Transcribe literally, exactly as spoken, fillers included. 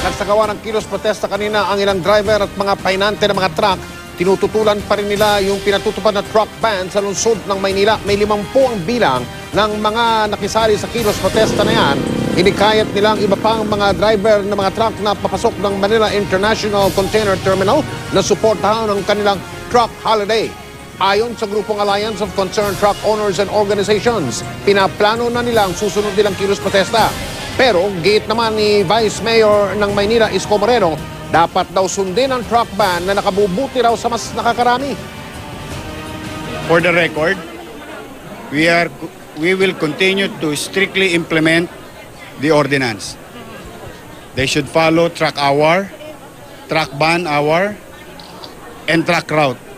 Nagsagawa ng kilos protesta kanina ang ilang driver at mga pahinante ng mga truck. Tinututulan pa rin nila yung pinatutupad na truck ban sa lungsod ng Maynila. May limampu ang bilang ng mga nakisali sa kilos protesta na yan. Hinikayat nilang iba pang mga driver ng mga truck na papasok ng Manila International Container Terminal na suportahan ang kanilang truck holiday. Ayon sa grupong Alliance of Concerned Truck Owners and Organizations, pinaplano na nila ang susunod nilang kilos protesta. Pero gate naman ni Vice Mayor ng Maynila, Isko Moreno, dapat daw sundin ang truck ban na nakabubuti raw sa mas nakakarami. For the record, we are we will continue to strictly implement the ordinance. They should follow truck hour, truck ban hour, and truck route.